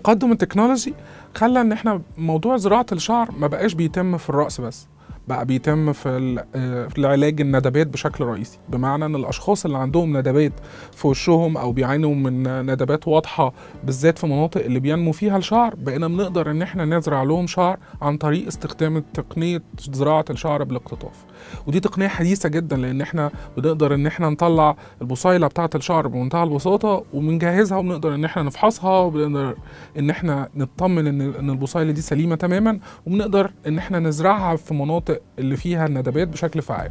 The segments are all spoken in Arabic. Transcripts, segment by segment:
تقدم التكنولوجي خلى ان احنا موضوع زراعة الشعر ما بقاش بيتم في الرأس بس، بقى بيتم في العلاج الندبات بشكل رئيسي. بمعنى ان الاشخاص اللي عندهم ندبات في وشهم او بيعانوا من ندبات واضحه بالذات في مناطق اللي بينمو فيها الشعر، بقينا بنقدر ان احنا نزرع لهم شعر عن طريق استخدام تقنيه زراعه الشعر بالاقتطاف. ودي تقنيه حديثه جدا، لان احنا بنقدر ان احنا نطلع البصيله بتاعه الشعر بمنتهى البساطه وبنجهزها، وبنقدر ان احنا نفحصها، وبنقدر ان احنا نطمن ان البصيله دي سليمه تماما، وبنقدر ان احنا نزرعها في مناطق اللي فيها الندبات بشكل فعال.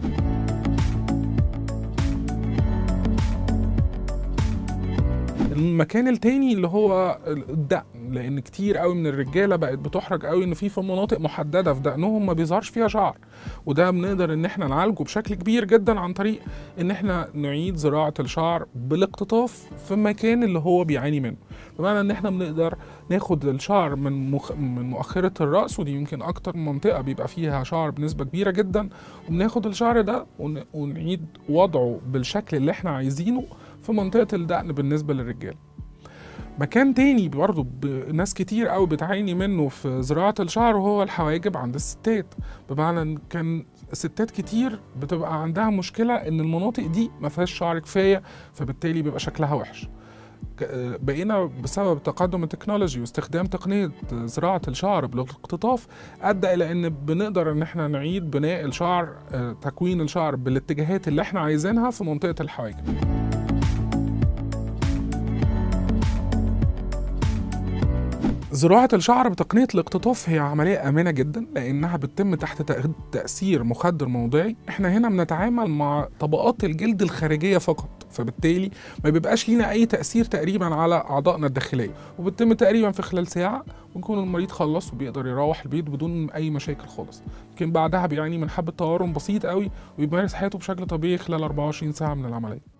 المكان التاني اللي هو الدقن، لان كتير قوي من الرجاله بقت بتحرج قوي ان في مناطق محدده في دقنهم ما بيظهرش فيها شعر، وده بنقدر ان احنا نعالجه بشكل كبير جدا عن طريق ان احنا نعيد زراعه الشعر بالاقتطاف في المكان اللي هو بيعاني منه. بمعنى ان احنا بنقدر ناخد الشعر من مؤخره الراس، ودي يمكن اكتر منطقه بيبقى فيها شعر بنسبه كبيره جدا، وبناخد الشعر ده ونعيد وضعه بالشكل اللي احنا عايزينه في منطقه الدقن بالنسبه للرجال. مكان تاني برضه ناس كتير قوي بتعاني منه في زراعة الشعر وهو الحواجب عند الستات. بمعنى ان كان ستات كتير بتبقى عندها مشكلة ان المناطق دي ما فيهاش شعر كفاية، فبالتالي بيبقى شكلها وحش. بقينا بسبب تقدم التكنولوجي واستخدام تقنية زراعة الشعر بالاقتطاف ادى الى ان بنقدر ان احنا نعيد بناء الشعر، تكوين الشعر بالاتجاهات اللي احنا عايزينها في منطقة الحواجب. زراعة الشعر بتقنية الاقتطاف هي عملية آمنة جدا، لأنها بتتم تحت تأثير مخدر موضعي. احنا هنا بنتعامل مع طبقات الجلد الخارجية فقط، فبالتالي ما بيبقاش لينا أي تأثير تقريبا على أعضائنا الداخلية، وبتتم تقريبا في خلال ساعة ويكون المريض خلص وبيقدر يروح البيت بدون أي مشاكل خالص. يمكن بعدها بيعاني من حبة تورم بسيط قوي ويمارس حياته بشكل طبيعي خلال 24 ساعة من العملية.